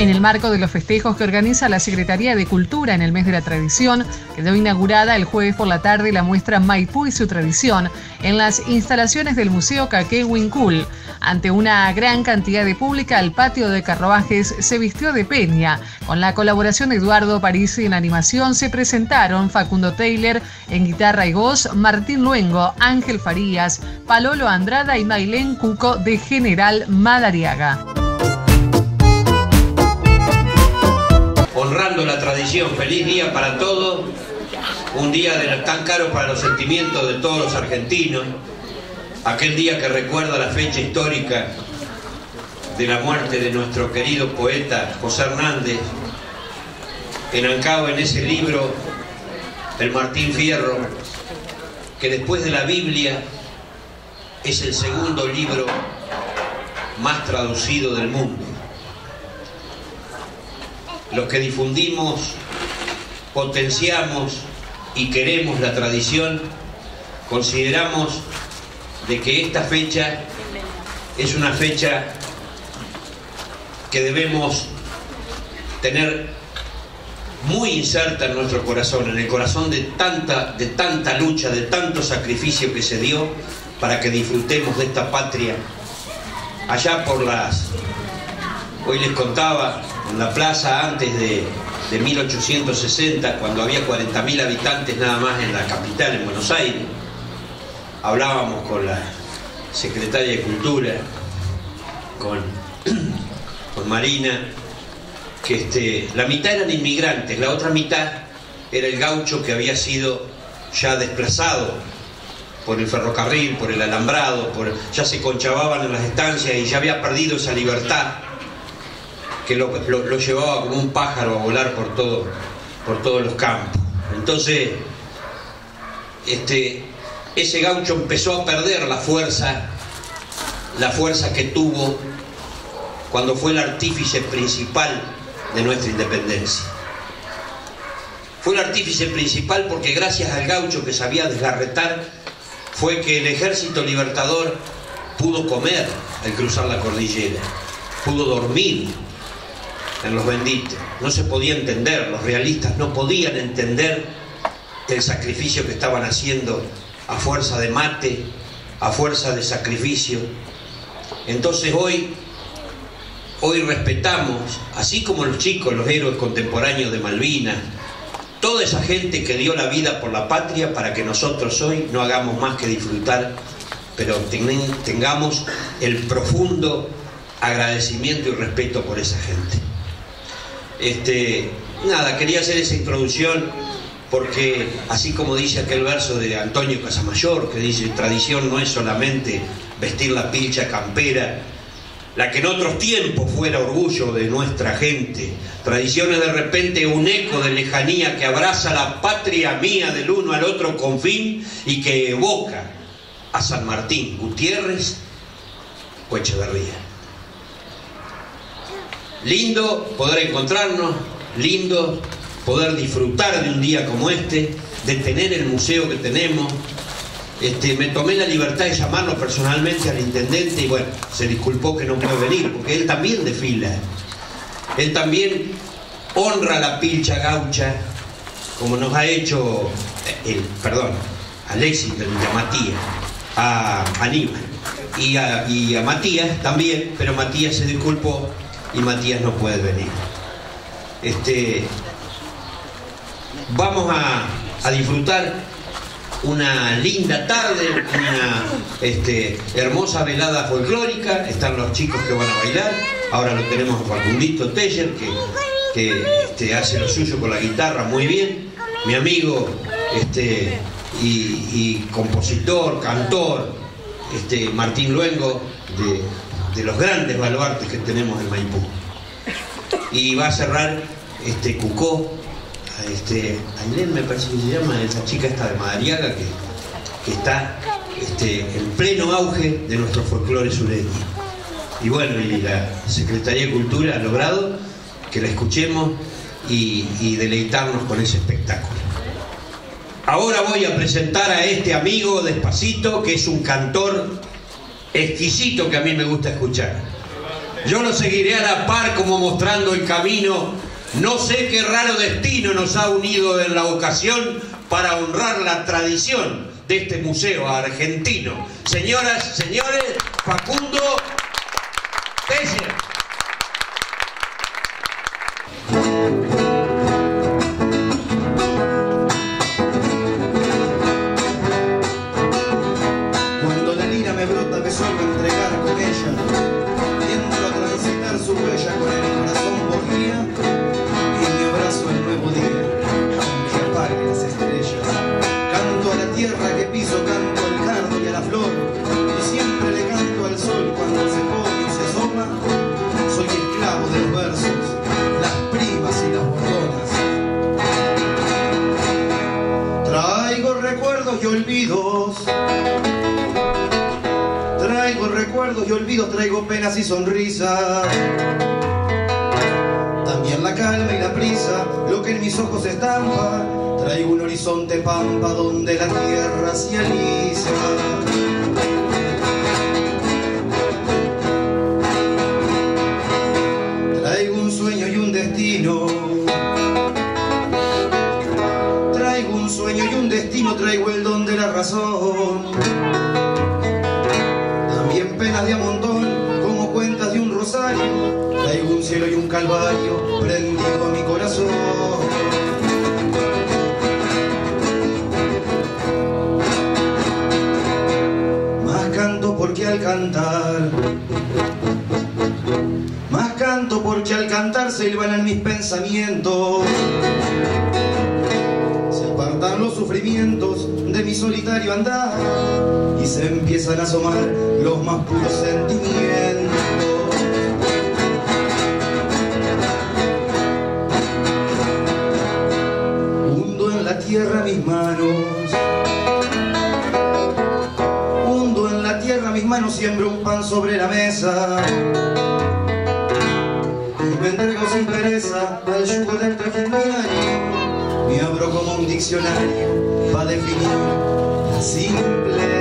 En el marco de los festejos que organiza la Secretaría de Cultura en el mes de la tradición, quedó inaugurada el jueves por la tarde la muestra Maipú y su tradición en las instalaciones del Museo Caqué Huincul. Ante una gran cantidad de pública, el patio de carruajes se vistió de peña. Con la colaboración de Eduardo Parisi en animación se presentaron Facundo Taylor en guitarra y voz, Martín Luengo, Ángel Farías, Palolo Andrada y Mailén Cuco de General Madariaga. Honrando la tradición, feliz día para todos, un día tan caro para los sentimientos de todos los argentinos, aquel día que recuerda la fecha histórica de la muerte de nuestro querido poeta José Hernández, enancado en ese libro, el Martín Fierro, que después de la Biblia es el segundo libro más traducido del mundo. Los que difundimos, potenciamos y queremos la tradición, consideramos de que esta fecha es una fecha que debemos tener muy inserta en nuestro corazón, en el corazón de tanta lucha, de tanto sacrificio que se dio para que disfrutemos de esta patria. Allá por hoy les contaba, en la plaza antes de 1860, cuando había 40.000 habitantes nada más en la capital, en Buenos Aires, hablábamos con la secretaria de Cultura, con Marina, que la mitad eran inmigrantes, la otra mitad era el gaucho que había sido ya desplazado por el ferrocarril, por el alambrado, ya se conchavaban en las estancias y ya había perdido esa libertad que lo llevaba como un pájaro a volar por todos los campos. Entonces, ese gaucho empezó a perder la fuerza que tuvo cuando fue el artífice principal de nuestra independencia. Fue el artífice principal porque gracias al gaucho que sabía desgarretar fue que el ejército libertador pudo comer al cruzar la cordillera, pudo dormir en los benditos. No se podía entender, los realistas no podían entender el sacrificio que estaban haciendo a fuerza de mate, a fuerza de sacrificio. Entonces hoy respetamos, así como los chicos, los héroes contemporáneos de Malvinas, toda esa gente que dio la vida por la patria para que nosotros hoy no hagamos más que disfrutar, pero tengamos el profundo agradecimiento y respeto por esa gente. Nada, quería hacer esa introducción porque así como dice aquel verso de Antonio Casamayor, que dice: tradición no es solamente vestir la pilcha campera, la que en otros tiempos fuera orgullo de nuestra gente. Tradición es de repente un eco de lejanía que abraza la patria mía del uno al otro confín y que evoca a San Martín, Gutiérrez o Echeverría. Lindo poder encontrarnos, lindo poder disfrutar de un día como este, de tener el museo que tenemos. Me tomé la libertad de llamarlo personalmente al intendente y bueno, se disculpó que no puede venir, porque él también desfila. Él también honra la pilcha gaucha, como nos ha hecho, Alexis, a Matías, a Aníbal y a Matías también, pero Matías se disculpó y Matías no puede venir. Vamos a disfrutar una linda tarde, una hermosa velada folclórica. Están los chicos que van a bailar. Ahora lo tenemos a Facundito Teller, que hace lo suyo con la guitarra muy bien. Mi amigo y compositor, cantor, Martín Luengo, de los grandes baluartes que tenemos en Maipú. Y va a cerrar Cucó, Ailén me parece que se llama, esa chica esta de Madariaga que está en pleno auge de nuestro folclore sureño. Y bueno, y la Secretaría de Cultura ha logrado que la escuchemos y deleitarnos con ese espectáculo. Ahora voy a presentar a este amigo Despacito, que es un cantor exquisito que a mí me gusta escuchar. Yo lo seguiré a la par como mostrando el camino. No sé qué raro destino nos ha unido en la ocasión para honrar la tradición de este museo argentino. Señoras, señores, Facundo Tejer. Cuando la lira me brota me suelo entregar con ella, entro a transitar su huella con el corazón por guía y me abrazo el nuevo día, aunque apague las estrellas. Canto a la tierra que piso, canto al cardo y a la flor, y siempre le canto al sol cuando se pone y se asoma. Soy esclavo de los versos, las primas y las bordonas. Traigo recuerdos y olvidos, traigo recuerdos y olvidos, traigo penas y sonrisas, también la calma y la prisa, lo que en mis ojos estampa. Traigo un horizonte pampa donde la tierra se alisa. Traigo un sueño y un destino, traigo un sueño y un destino, traigo el don de la razón. También penas de a montón, como cuentas de un rosario. Traigo un cielo y un calvario prendido a mi corazón. Porque al cantar, más canto porque al cantar se hilvanan mis pensamientos, se apartan los sufrimientos de mi solitario andar y se empiezan a asomar los más puros sentimientos. Hundo en la tierra mis manos, mis manos, siembro un pan sobre la mesa y me entrego sin pereza al yugo del traje diario. Me abro como un diccionario para definir la simple